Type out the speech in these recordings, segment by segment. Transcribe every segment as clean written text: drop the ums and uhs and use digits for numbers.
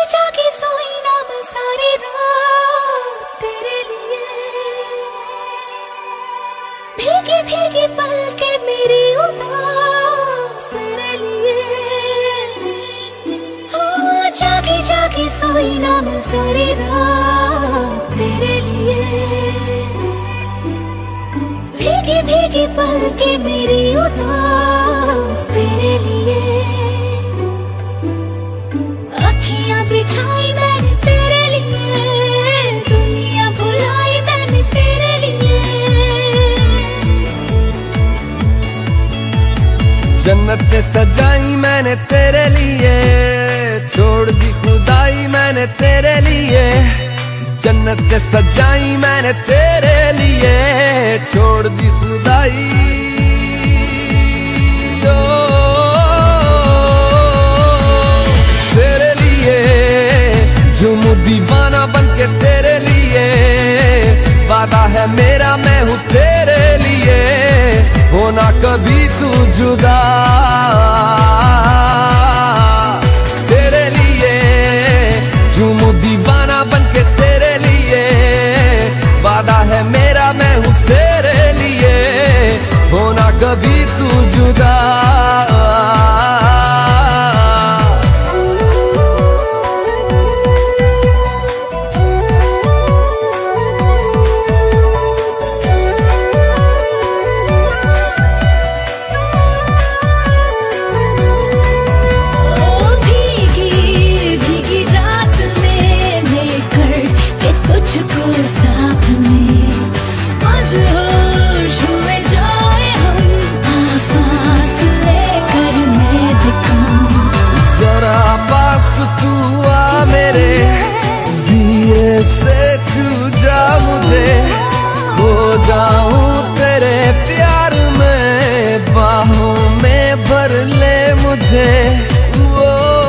जागी सोई ना मैं सारी रात तेरे लिए, भीगी भीगी पलके मेरी उदास तेरे लिए। ओ जागी जागी सोई ना मैं सारी रात तेरे लिए, भीगी भीगी पलके मेरी उदास तेरे लिए। अखियां बिछाई मैंने तेरे लिए, दुनिया भुलाई मैंने तेरे लिए। जन्नत सजाई मैंने तेरे लिए, छोड़ दी खुदाई मैंने तेरे लिए। जन्नत सजाई मैंने तेरे लिए, छोड़ दी खुदाई। दीवाना बनके तेरे लिए, वादा है मेरा मैं हूँ तेरे लिए, होना कभी तू जुदा। तेरे लिए झूमू दीवाना बनके तेरे लिए, वादा है मेरा मैं हूँ तेरे लिए, होना कभी तू जुदा। से छू जा मुझे, खो जाऊं तेरे प्यार में, बाहों में भर ले मुझे। वो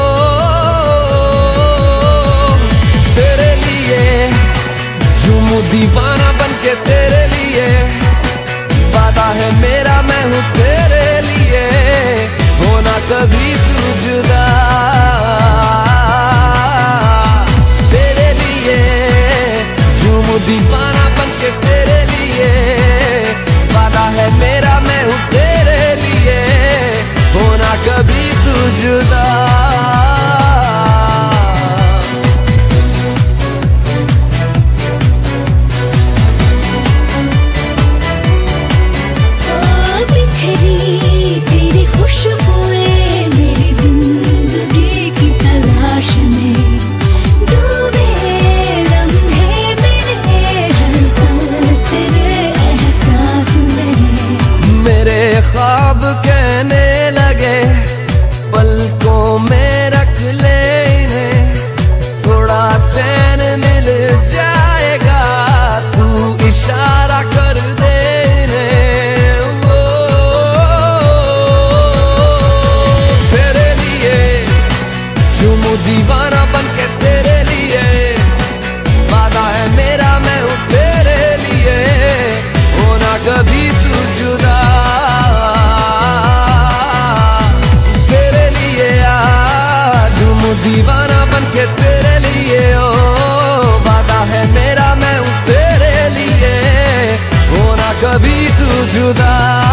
तेरे लिए झूमू दीवाना बनके तेरे लिए, वादा है मेरा मैं हूँ तेरे लिए, होना कभी तू जुदा। दीवाना बनके तेरे लिए, वादा है मेरा मैं हूँ तेरे लिए, होना कभी तू जुदा। ख्वाब कहने लगे पलकों में रख ले इन्हें, थोड़ा चैन मिल जाएगा तू इशारा कर दे इन्हें। वो तेरे लिए झूमू दीवाना बनके तेरे लिए, वादा है मेरा मैं हूँ तेरे लिए, होना कभी तू जुदा। दीवाना बनके तेरे लिए, ओ वादा है मेरा मैं हूँ तेरे लिए, होना कभी तू जुदा।